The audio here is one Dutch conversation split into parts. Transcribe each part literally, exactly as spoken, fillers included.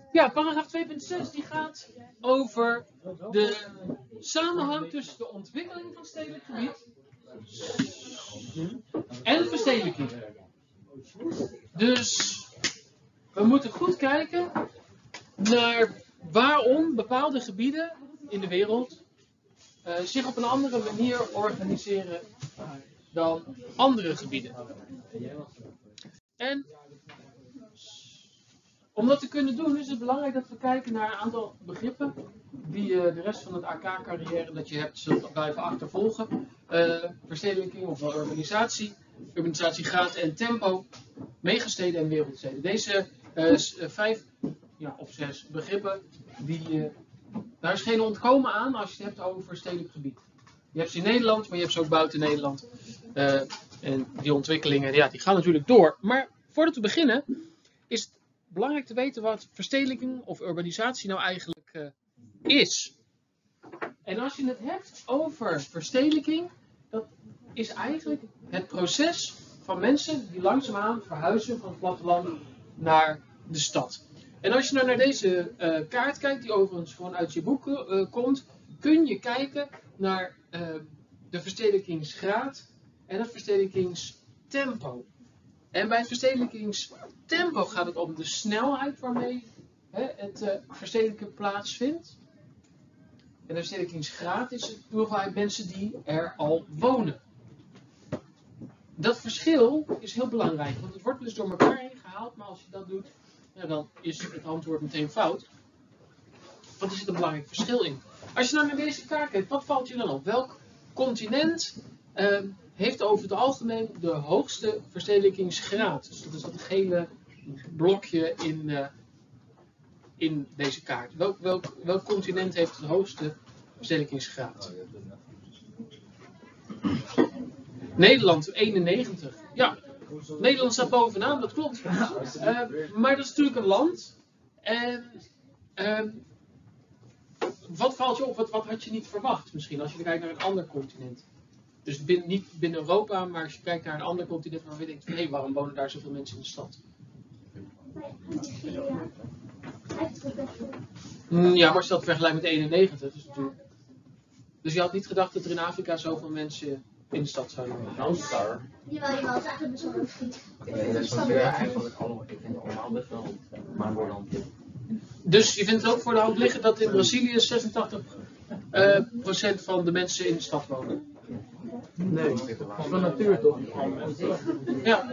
Ja, paragraaf twee punt zes die gaat over de samenhang tussen de ontwikkeling van stedelijk gebied en verstedelijking. Dus we moeten goed kijken naar waarom bepaalde gebieden in de wereld uh, zich op een andere manier organiseren dan andere gebieden. En om dat te kunnen doen is het belangrijk dat we kijken naar een aantal begrippen die uh, de rest van het A K-carrière dat je hebt zult blijven achtervolgen. Uh, verstedelijking of wel urbanisatie, urbanisatiegraad en tempo, megasteden en wereldsteden. Deze uh, vijf ja, of zes begrippen, die, uh, daar is geen ontkomen aan als je het hebt over stedelijk gebied. Je hebt ze in Nederland, maar je hebt ze ook buiten Nederland. Uh, en die ontwikkelingen, ja, die gaan natuurlijk door. Maar voordat we beginnen, is het belangrijk te weten wat verstedelijking of urbanisatie nou eigenlijk uh, is. En als je het hebt over verstedelijking, dat is eigenlijk het proces van mensen die langzaamaan verhuizen van het platteland naar de stad. En als je nou naar deze uh, kaart kijkt, die overigens gewoon uit je boek uh, komt, kun je kijken naar uh, de verstedelijkingsgraad en het verstedelijkingstempo. En bij het verstedelijkingstempo gaat het om de snelheid waarmee hè, het uh, verstedelijken plaatsvindt. En de verstedelijkingsgraad is de hoeveelheid mensen die er al wonen. Dat verschil is heel belangrijk, want het wordt dus door elkaar heen gehaald, maar als je dat doet, ja, dan is het antwoord meteen fout. Want er zit een belangrijk verschil in. Als je nou naar deze kaart kijkt, wat valt je dan op? Welk continent uh, heeft over het algemeen de hoogste verstedelijkingsgraad? Dus dat is dat gele blokje in, uh, in deze kaart. Welk, welk, welk continent heeft de hoogste verstedelijkingsgraad? Nederland, eenennegentig. Ja, Nederland staat bovenaan, dat klopt. Uh, maar dat is natuurlijk een land. En uh, wat valt je op? Wat, wat had je niet verwacht misschien als je kijkt naar een ander continent? Dus binnen, niet binnen Europa, maar als je kijkt naar een ander continent waar je denkt, hé, hey, waarom wonen daar zoveel mensen in de stad? Ja, maar als je dat vergelijkt met eenennegentig, is natuurlijk... Dus je had niet gedacht dat er in Afrika zoveel mensen in de stad zouden wonen? Nou, star. Jawel, jawel, het is eigenlijk best wel leuk. Ik vind het zo weer eigenlijk allemaal, ik vind het allemaal best wel, maar voor dan. Dus je vindt het ook voor de hand liggen dat in Brazilië zesentachtig procent uh, van de mensen in de stad wonen? Nee, van natuur toch? Ja.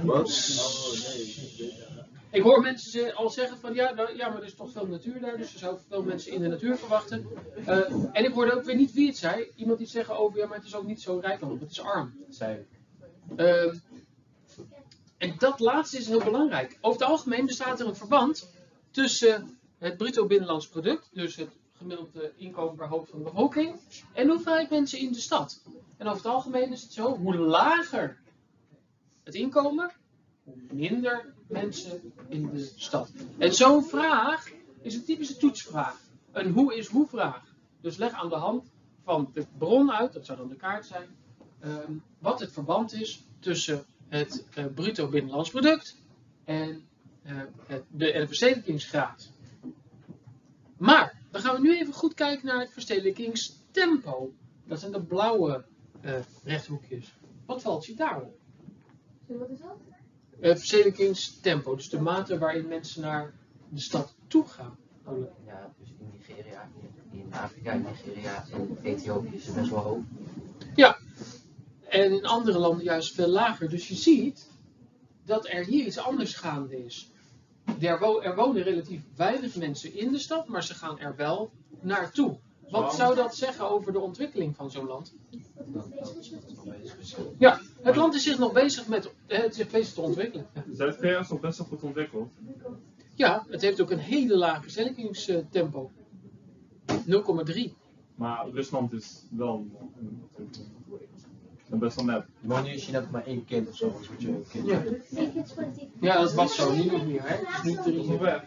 Ik hoor mensen al zeggen van ja, nou, ja, maar er is toch veel natuur daar, dus er zouden veel mensen in de natuur verwachten. Uh, en ik hoorde ook weer niet wie het zei, iemand die zeggen over ja, maar het is ook niet zo rijk land, het is arm. Zij. Uh, en dat laatste is heel belangrijk. Over het algemeen bestaat er een verband tussen het bruto binnenlands product, dus het gemiddelde inkomen per hoofd van de bevolking, en de hoeveelheid mensen in de stad. En over het algemeen is het zo, hoe lager het inkomen, hoe minder mensen in de stad. En zo'n vraag is een typische toetsvraag. Een hoe is hoe vraag. Dus leg aan de hand van de bron uit, dat zou dan de kaart zijn, um, wat het verband is tussen het uh, bruto binnenlands product en, uh, het, de, en de verstedelijkingsgraad. Maar, dan gaan we nu even goed kijken naar het verstedelijkingstempo. Dat zijn de blauwe uh, rechthoekjes. Wat valt je daarop? Wat is dat? Uh, verstedelijkingstempo, dus de mate waarin mensen naar de stad toe gaan. Ja, dus in Nigeria, in Afrika, in Nigeria en Ethiopië is het best wel hoog. Ja, en in andere landen juist veel lager. Dus je ziet dat er hier iets anders gaande is. Er, wo er wonen relatief weinig mensen in de stad, maar ze gaan er wel naartoe. Wat zou dat zeggen over de ontwikkeling van zo'n land? Ja, het land is zich nog bezig met het zich bezig te ontwikkelen. Zuid-Korea is nog best wel goed ontwikkeld. Ja, het heeft ook een hele lage verstedelijkingstempo. nul komma drie. Maar Rusland is wel een best wel net. Maar nu is je net maar één kind of zo. Moet je een kind. Ja. Ja, dat was zo, nu niet meer. Hè? Het is nu drie. Nog weg.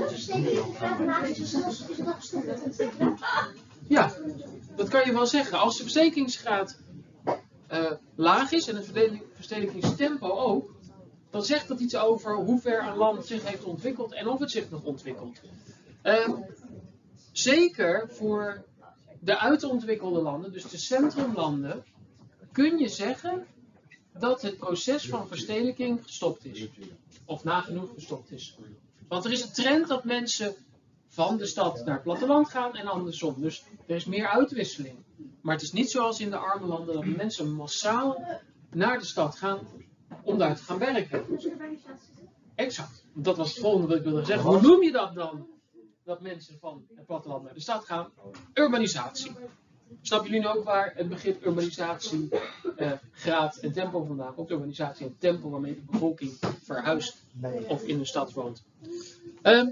Ja, dat kan je wel zeggen. Als de verstedelijkingsgraad uh, laag is en het verstedelijkingstempo ook, dan zegt dat iets over hoe ver een land zich heeft ontwikkeld en of het zich nog ontwikkelt. Uh, zeker voor de uitontwikkelde landen, dus de centrumlanden, kun je zeggen dat het proces van verstedelijking gestopt is. Of nagenoeg gestopt is. Want er is een trend dat mensen van de stad naar het platteland gaan en andersom. Dus er is meer uitwisseling. Maar het is niet zoals in de arme landen dat mensen massaal naar de stad gaan om daar te gaan werken. Exact. Dat was het volgende wat ik wilde zeggen. Hoe noem je dat dan? Dat mensen van het platteland naar de stad gaan? Urbanisatie. Snappen jullie nu ook waar het begrip urbanisatie, eh, graad en tempo vandaan komt? Urbanisatie en tempo waarmee de bevolking verhuist of in de stad woont. Um,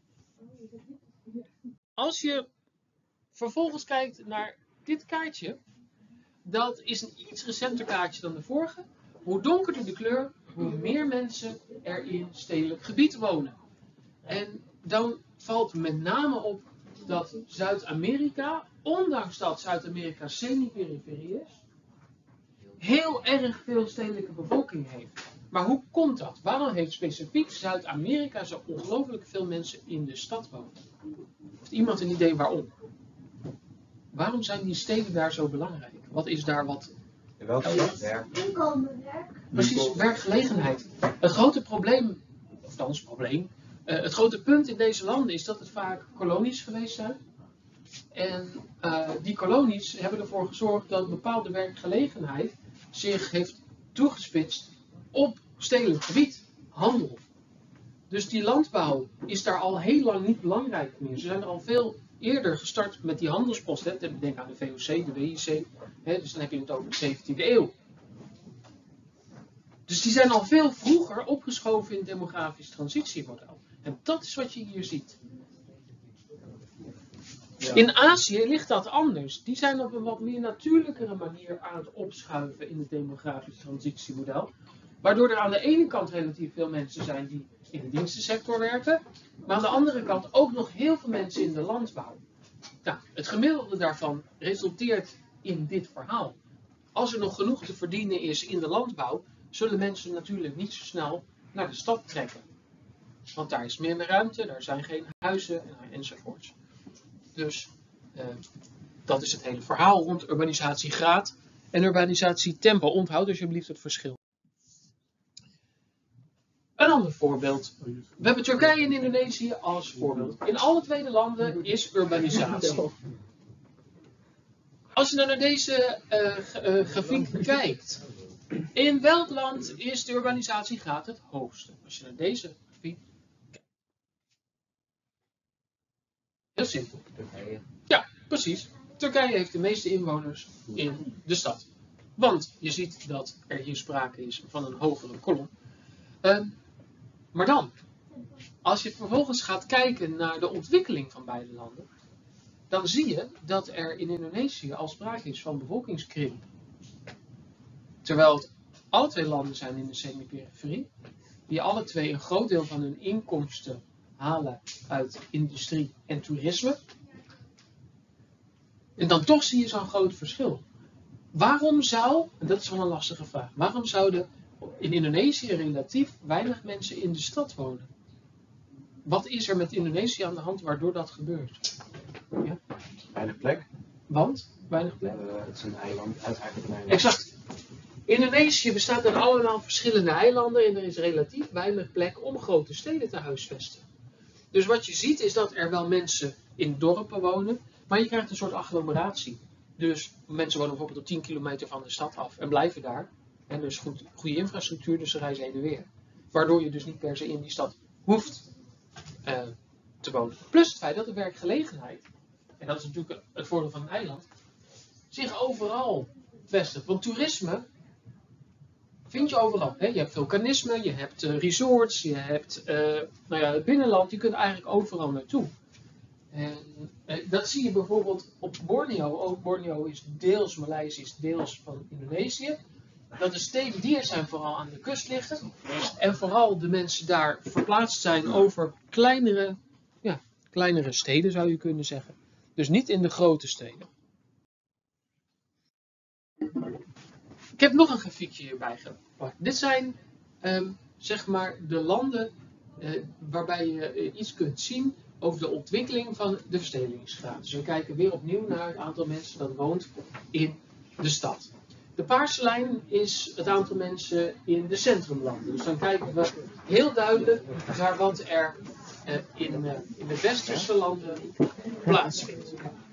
als je vervolgens kijkt naar dit kaartje, dat is een iets recenter kaartje dan de vorige. Hoe donkerder de kleur, hoe meer mensen er in stedelijk gebied wonen. En dan valt met name op dat Zuid-Amerika, ondanks dat Zuid-Amerika semi-periferie is, heel erg veel stedelijke bevolking heeft. Maar hoe komt dat? Waarom heeft specifiek Zuid-Amerika zo ongelooflijk veel mensen in de stad wonen? Heeft iemand een idee waarom? Waarom zijn die steden daar zo belangrijk? Wat is daar wat... In welke stad? Werk. Inkomen, werk. Precies, werkgelegenheid. Het grote probleem, of dan is het probleem, uh, het grote punt in deze landen is dat het vaak kolonies geweest zijn. En uh, die kolonies hebben ervoor gezorgd dat bepaalde werkgelegenheid zich heeft toegespitst op stedelijk gebied, handel. Dus die landbouw is daar al heel lang niet belangrijk meer. Ze zijn er al veel eerder gestart met die handelsposten. Denk aan de V O C, de W I C. Hè, dus dan heb je het over de zeventiende eeuw. Dus die zijn al veel vroeger opgeschoven in het demografisch transitiemodel. En dat is wat je hier ziet. Ja. In Azië ligt dat anders. Die zijn op een wat meer natuurlijkere manier aan het opschuiven in het demografisch transitiemodel. Waardoor er aan de ene kant relatief veel mensen zijn die in de dienstensector werken. Maar aan de andere kant ook nog heel veel mensen in de landbouw. Nou, het gemiddelde daarvan resulteert in dit verhaal. Als er nog genoeg te verdienen is in de landbouw, zullen mensen natuurlijk niet zo snel naar de stad trekken. Want daar is minder ruimte, daar zijn geen huizen enzovoorts. Dus uh, dat is het hele verhaal rond urbanisatiegraad en urbanisatietempo. Onthoud alsjeblieft het verschil. Een ander voorbeeld. We hebben Turkije en Indonesië als voorbeeld. In alle twee de landen is urbanisatie. Als je nou naar deze uh, uh, grafiek kijkt. In welk land is de urbanisatiegraad het hoogste? Als je naar deze grafiek kijkt. Heel simpel. Ja, precies. Turkije heeft de meeste inwoners in de stad. Want je ziet dat er hier sprake is van een hogere kolom. Uh, maar dan, als je vervolgens gaat kijken naar de ontwikkeling van beide landen, dan zie je dat er in Indonesië al sprake is van bevolkingskrimp. Terwijl het alle twee landen zijn in de semi-periferie, die alle twee een groot deel van hun inkomsten halen uit industrie en toerisme. En dan toch zie je zo'n groot verschil. Waarom zou, en dat is wel een lastige vraag, waarom zouden in Indonesië relatief weinig mensen in de stad wonen? Wat is er met Indonesië aan de hand waardoor dat gebeurt? Ja? Weinig plek. Want? Weinig plek? Uh, het is een eiland, eigenlijk een eiland. Exact. Indonesië bestaat uit allemaal verschillende eilanden en er is relatief weinig plek om grote steden te huisvesten. Dus wat je ziet is dat er wel mensen in dorpen wonen, maar je krijgt een soort agglomeratie. Dus mensen wonen bijvoorbeeld op tien kilometer van de stad af en blijven daar. En dus goed, goede infrastructuur, dus ze reizen heen en weer. Waardoor je dus niet per se in die stad hoeft uh, te wonen. Plus het feit dat de werkgelegenheid, en dat is natuurlijk het voordeel van een eiland, zich overal vestigt. Want toerisme vind je overal. Hè? Je hebt vulkanisme, je hebt uh, resorts, je hebt uh, nou ja, het binnenland. Je kunt eigenlijk overal naartoe. En uh, dat zie je bijvoorbeeld op Borneo. Ook Borneo is deels Maleisisch, deels van Indonesië. Dat de steden die er zijn vooral aan de kust liggen. En vooral de mensen daar verplaatst zijn over kleinere, ja, kleinere steden zou je kunnen zeggen. Dus niet in de grote steden. Ik heb nog een grafiekje hierbij gepakt. Dit zijn um, zeg maar de landen uh, waarbij je uh, iets kunt zien over de ontwikkeling van de verstedelijkingsgraad. Dus we kijken weer opnieuw naar het aantal mensen dat woont in de stad. De paarse lijn is het aantal mensen in de centrumlanden. Dus dan kijken we heel duidelijk naar wat er uh, in, uh, in de westerse landen plaatsvindt.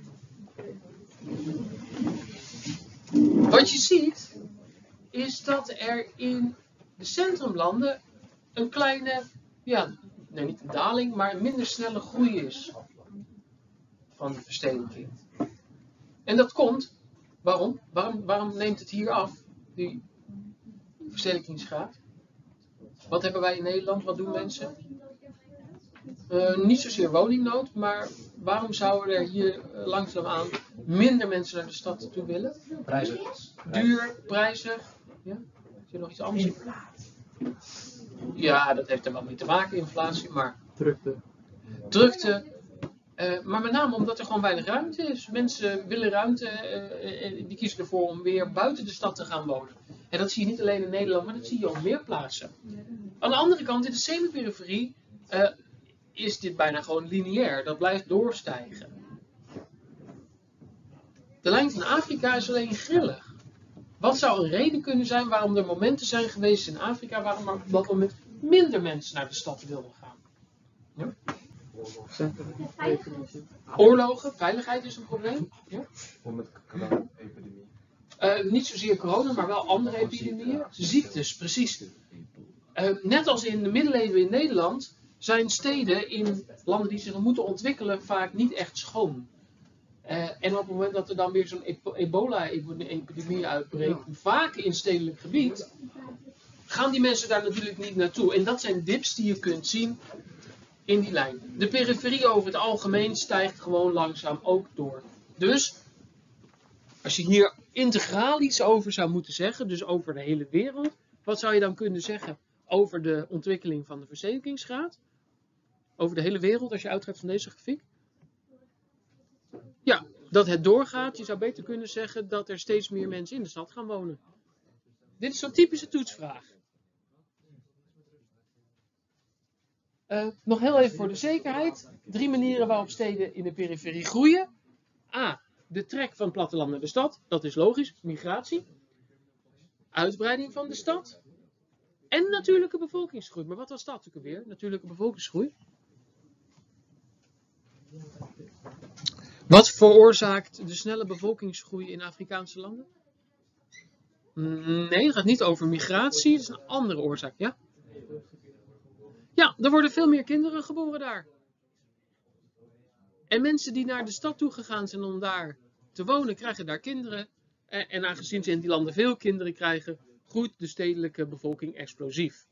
Wat je ziet is dat er in de centrumlanden een kleine, ja, nee, niet een daling, maar een minder snelle groei is van de verstedelijking. En dat komt, waarom? Waarom, waarom neemt het hier af, die verstedelijkingsgraad? Wat hebben wij in Nederland, wat doen mensen? Uh, niet zozeer woningnood, maar waarom zouden er hier uh, langzaamaan minder mensen naar de stad toe willen? Prijzig. Duur, prijzig. Ja? Is er nog iets anders? Ja, dat heeft er wel mee te maken, inflatie, maar... Drukte. Drukte. Uh, maar met name omdat er gewoon weinig ruimte is. Mensen willen ruimte, uh, die kiezen ervoor om weer buiten de stad te gaan wonen. En dat zie je niet alleen in Nederland, maar dat zie je op meer plaatsen. Aan de andere kant, in de semiperiferie, uh, is dit bijna gewoon lineair. Dat blijft doorstijgen. De lijn van Afrika is alleen grillig. Wat zou een reden kunnen zijn waarom er momenten zijn geweest in Afrika waarom er op dat moment minder mensen naar de stad wilden gaan? Ja? Oorlogen, veiligheid is een probleem. Ja? Om met corona-epidemie. Uh, niet zozeer corona, maar wel andere epidemieën. Ziektes, precies. Uh, net als in de middeleeuwen in Nederland zijn steden in landen die zich moeten ontwikkelen vaak niet echt schoon. Uh, en op het moment dat er dan weer zo'n ebola-epidemie uitbreekt, vaak in stedelijk gebied, gaan die mensen daar natuurlijk niet naartoe. En dat zijn dips die je kunt zien in die lijn. De periferie over het algemeen stijgt gewoon langzaam ook door. Dus, als je hier integraal iets over zou moeten zeggen, dus over de hele wereld, wat zou je dan kunnen zeggen over de ontwikkeling van de verstedelijkingsgraad? Over de hele wereld, als je uitgaat van deze grafiek? Ja, dat het doorgaat. Je zou beter kunnen zeggen dat er steeds meer mensen in de stad gaan wonen. Dit is zo'n typische toetsvraag. Uh, nog heel even voor de zekerheid. Drie manieren waarop steden in de periferie groeien. A. De trek van het platteland naar de stad. Dat is logisch. Migratie. Uitbreiding van de stad. En natuurlijke bevolkingsgroei. Maar wat was dat ook alweer? Natuurlijke bevolkingsgroei. Wat veroorzaakt de snelle bevolkingsgroei in Afrikaanse landen? Nee, het gaat niet over migratie. Dat is een andere oorzaak, ja? Ja, er worden veel meer kinderen geboren daar. En mensen die naar de stad toe gegaan zijn om daar te wonen, krijgen daar kinderen. En aangezien ze in die landen veel kinderen krijgen, groeit de stedelijke bevolking explosief.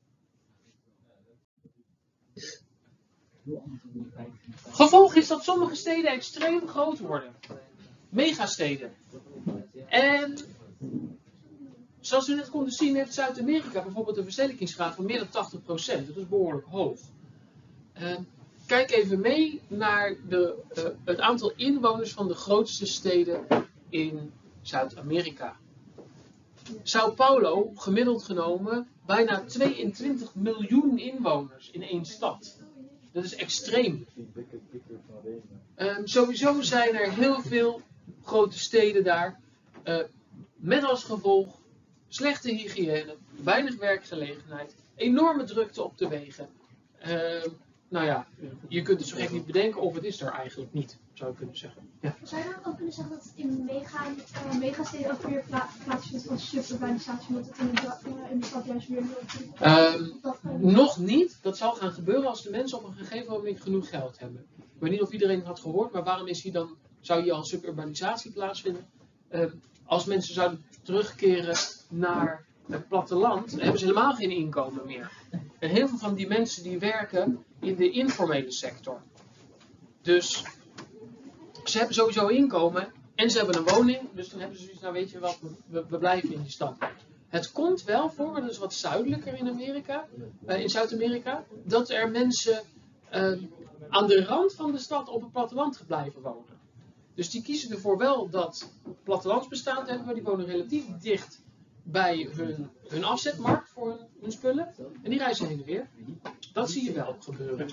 Gevolg is dat sommige steden extreem groot worden. Megasteden. En zoals we net konden zien heeft Zuid-Amerika bijvoorbeeld een verstedelijkingsgraad van meer dan tachtig procent. Dat is behoorlijk hoog. Uh, kijk even mee naar de, uh, het aantal inwoners van de grootste steden in Zuid-Amerika. Sao Paulo, gemiddeld genomen, bijna tweeëntwintig miljoen inwoners in één stad. Dat is extreem. Uh, sowieso zijn er heel veel grote steden daar. Uh, met als gevolg slechte hygiëne, weinig werkgelegenheid, enorme drukte op de wegen. Uh, nou ja, je kunt het zo gek niet bedenken of het is er eigenlijk niet, zou je kunnen zeggen. Ja. Zou je dan ook kunnen zeggen dat het in mega, uh, megasteden ook weer pla plaatsvindt van suburbanisatie, omdat het in de, uh, in de stad juist weer um, Nog niet. Dat zal gaan gebeuren als de mensen op een gegeven moment genoeg geld hebben. Ik weet niet of iedereen het had gehoord, maar waarom is hier dan, zou hier al suburbanisatie plaatsvinden? Uh, als mensen zouden terugkeren naar het platteland, dan hebben ze helemaal geen inkomen meer. En heel veel van die mensen die werken in de informele sector. Dus ze hebben sowieso inkomen en ze hebben een woning. Dus dan hebben ze zoiets, nou weet je wat, we, we blijven in die stad. Het komt wel voor, dat is wat zuidelijker in Amerika, uh, in Zuid-Amerika, dat er mensen uh, aan de rand van de stad op het platteland blijven wonen. Dus die kiezen ervoor wel dat plattelandsbestaan te hebben, maar die wonen relatief dicht bij hun, hun afzetmarkt voor hun, hun spullen. En die reizen heen en weer. Dat zie je wel gebeuren.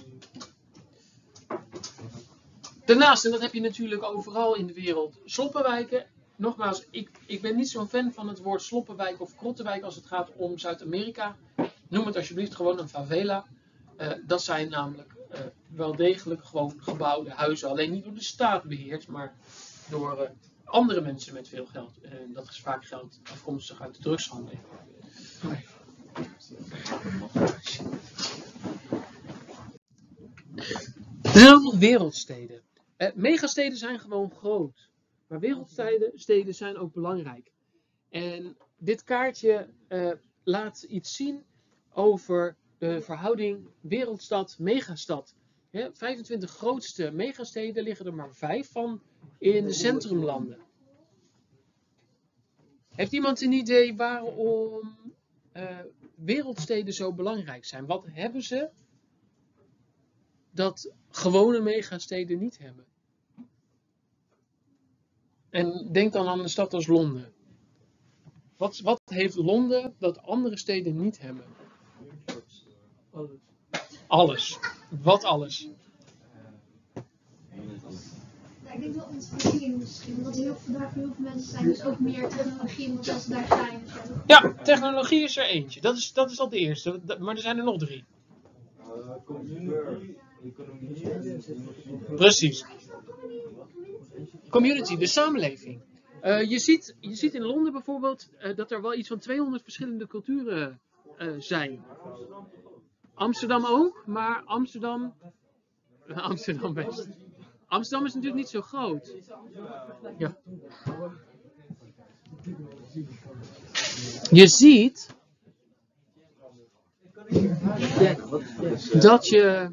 Daarnaast, en dat heb je natuurlijk overal in de wereld, sloppenwijken. Nogmaals, ik, ik ben niet zo'n fan van het woord sloppenwijk of krottenwijk als het gaat om Zuid-Amerika. Noem het alsjeblieft gewoon een favela. Uh, dat zijn namelijk uh, wel degelijk gewoon gebouwde huizen. Alleen niet door de staat beheerd, maar door uh, andere mensen met veel geld. En uh, dat is vaak geld afkomstig uit de drugshandel. Er zijn ook nog wereldsteden. Uh, megasteden zijn gewoon groot. Maar wereldsteden steden zijn ook belangrijk. En dit kaartje uh, laat iets zien over de verhouding wereldstad-megastad. Ja, vijfentwintig grootste megasteden liggen er maar vijf van in de centrumlanden. Heeft iemand een idee waarom uh, wereldsteden zo belangrijk zijn? Wat hebben ze dat gewone megasteden niet hebben? En denk dan aan een stad als Londen. Wat, wat heeft Londen dat andere steden niet hebben? Alles. Alles. Wat alles? Ja, ik denk wel ontwikkelingindustrie, omdat heel veel, daar heel veel mensen zijn, dus ook meer technologie, omdat als ze daar zijn. Ja, technologie is er eentje. Dat is, dat is al de eerste, maar er zijn er nog drie. Uh, community, economie. Precies. Community, de samenleving. Uh, je, ziet, je ziet in Londen bijvoorbeeld uh, dat er wel iets van tweehonderd verschillende culturen uh, zijn. Amsterdam ook, maar Amsterdam... Amsterdam best. Amsterdam is natuurlijk niet zo groot. Ja. Je ziet dat je...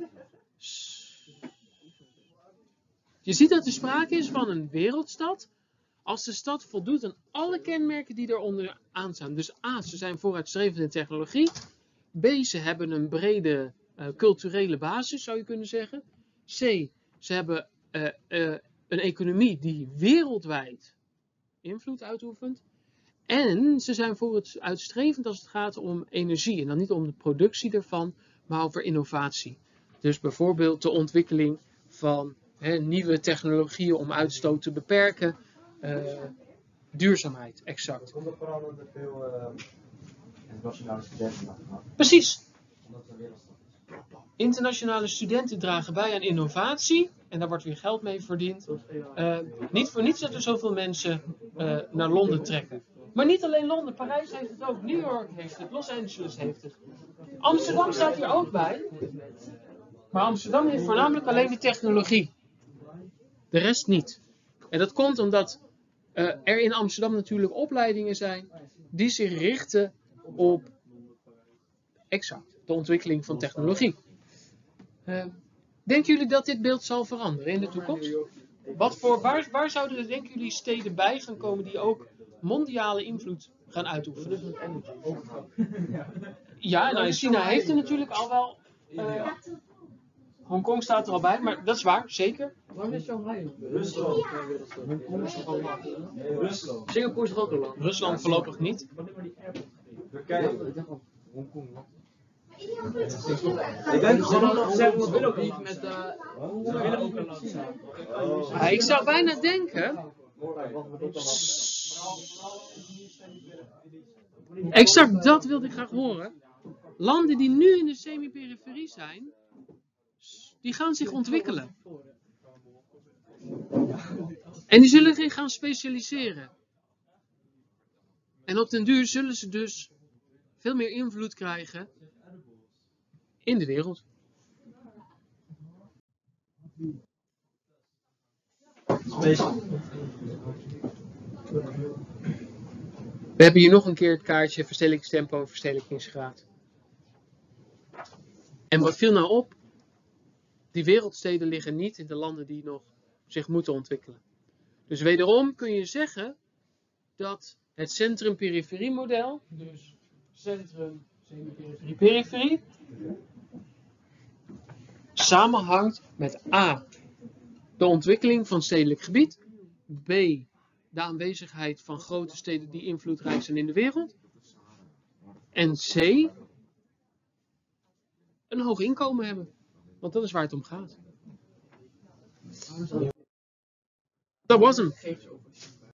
Je ziet dat er sprake is van een wereldstad als de stad voldoet aan alle kenmerken die eronder aan staan. Dus A, ze zijn vooruitstrevend in technologie. B, ze hebben een brede uh, culturele basis, zou je kunnen zeggen. C, ze hebben uh, uh, een economie die wereldwijd invloed uitoefent. En ze zijn vooruitstrevend als het gaat om energie. En dan niet om de productie ervan, maar over innovatie. Dus bijvoorbeeld de ontwikkeling van He, nieuwe technologieën om uitstoot te beperken. Uh, duurzaamheid, exact. Komt er vooral omdat er veel uh, internationale studenten gehad. Precies. Omdat het een wereldstad is. Internationale studenten dragen bij aan innovatie. En daar wordt weer geld mee verdiend. Uh, niet voor niets dat er zoveel mensen uh, naar Londen trekken. Maar niet alleen Londen. Parijs heeft het ook. New York heeft het. Los Angeles heeft het. Amsterdam staat hier ook bij. Maar Amsterdam heeft voornamelijk alleen de technologie. De rest niet. En dat komt omdat uh, er in Amsterdam natuurlijk opleidingen zijn die zich richten op exact de ontwikkeling van technologie. Uh, denken jullie dat dit beeld zal veranderen in de toekomst? Wat voor, waar, waar zouden er, denken jullie, steden bij gaan komen die ook mondiale invloed gaan uitoefenen? Ja, nou, China heeft er natuurlijk al wel. Uh, Hongkong staat er al bij, maar dat is waar, zeker. Waarom is Shanghai? Rusland. Hongkong is toch al lang? Rusland. Singapore is toch ook al lang? Rusland voorlopig niet. Turkije. Hongkong. Ik denk Gewoon gewoon zeggen, we willen ook niet met uh, we willen ook een land zijn. Ja, ik zou bijna denken. Exact dat wilde ik graag horen. Landen die nu in de semi-periferie zijn, die gaan zich ontwikkelen. En die zullen zich gaan specialiseren. En op den duur zullen ze dus veel meer invloed krijgen in de wereld. We hebben hier nog een keer het kaartje verstedelijkingstempo en verstedelijkingsgraad. En wat viel nou op? Die wereldsteden liggen niet in de landen die nog zich moeten ontwikkelen. Dus wederom kun je zeggen dat het centrum-periferie model, dus centrum, semi-periferie, periferie, samenhangt met A, de ontwikkeling van stedelijk gebied, B, de aanwezigheid van grote steden die invloedrijk zijn in de wereld, En C, een hoog inkomen hebben. Want dat is waar het om gaat. Dat was hem. Geef ze over.